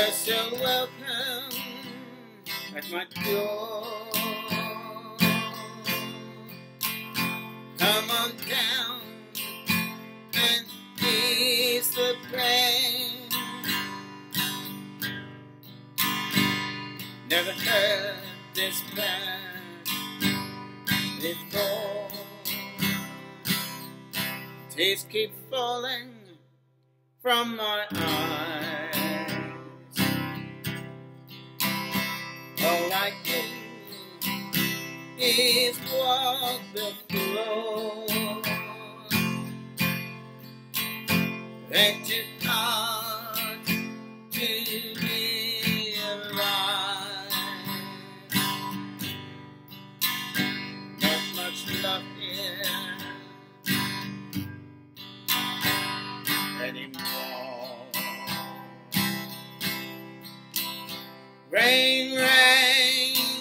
You're so welcome at my door. Come on down and ease the pain. Never heard this bad before. Tears keep falling from my eyes. All I do is walk the floor. And it's hard to realize not much love here anymore. Rain, rain,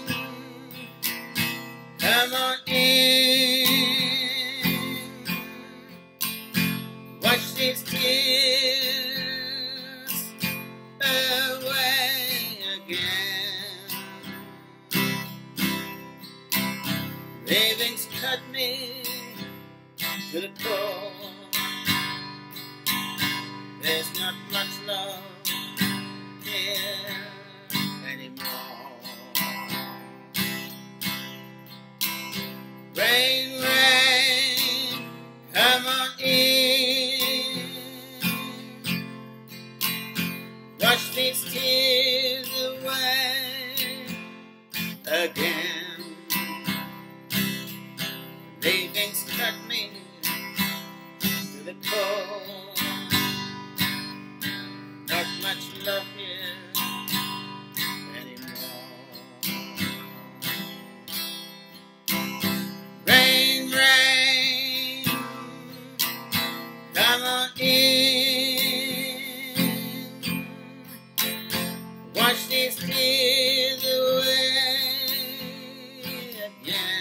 come on in. Wash these tears away again. Ravings cut me to the core. There's not much love here anymore. Rain, rain, come on in. Wash these tears away again. Ravings cut me to the core. Not much love here anymore. Rain, rain, come on in. Wash these tears away again.